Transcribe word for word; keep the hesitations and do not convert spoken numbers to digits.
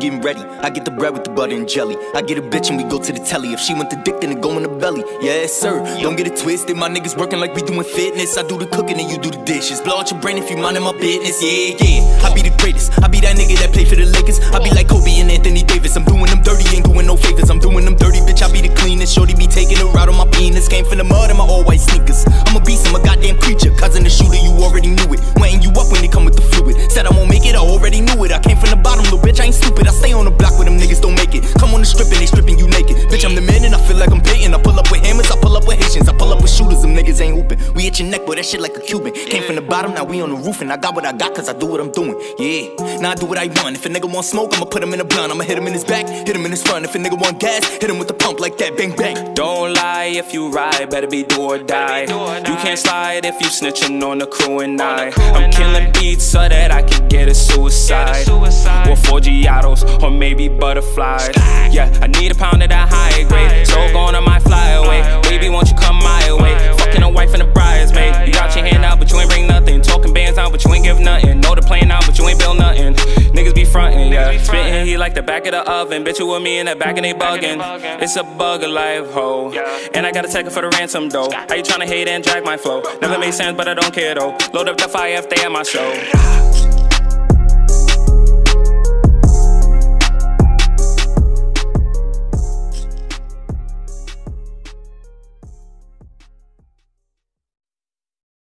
getting ready. I get the bread with the butter and jelly. I get a bitch and we go to the telly. If she want the dick, then it go in the belly. Yes, sir. Don't get it twisted. My niggas working like we doing fitness. I do the cooking and you do the dishes. Blow out your brain if you mindin' my business. Yeah, yeah. I be the greatest. I be that nigga that play for the Lakers. I be like Kobe and Anthony Davis. I'm doing them dirty, ain't doing no favors. I'm doing them dirty, bitch. I be the cleanest. Shorty be taking her out on my penis. Came from the mud in my all white sneakers. I'm a beast, I'm a goddamn creature. Cousin the shooter, you already knew it. Weighing you up when they come with the fluid. Said I won't make it, I already knew it. I came from the bottom, little bitch, I ain't stupid. I stay on the block where them niggas don't make it. Come on the strip and they stripping you naked. Bitch, I'm the man and I feel like I'm Peyton. I pull up with hammers, I pull up with Haitians. I pull up with shooters, them niggas ain't hooping. We hit your neck, boy, that shit like a Cuban. Came from the bottom, now we on the roof. And I got what I got cause I do what I'm doing. Yeah, now I do what I want. If a nigga want smoke, I'ma put him in a blunt. I'ma hit him in his back, hit him in his front. If a nigga want gas, hit him with the pump like that, bang bang. Don't lie if you ride, better be do or die. You can't slide if you snitching on the crew and I. I'm killing beats so that I can get a suicide. Or four Giottos, or maybe butterflies. Yeah, I need a pound of that high grade. So going on my flyaway. Baby, won't you come my way? Fucking a wife and a bridesmaid. You got your hand out, but you ain't bring nothing. Talking bands out, but you ain't give nothing. Know the plan out, but you ain't build nothing. Niggas be frontin', yeah. Spittin' heat like the back of the oven. Bitch, you with me in the back and they buggin'. It's a bug of life, ho. And I gotta take it for the ransom, though. How you tryna hate and drag my flow? Never made sense, but I don't care, though. Load up the fire if they at my show.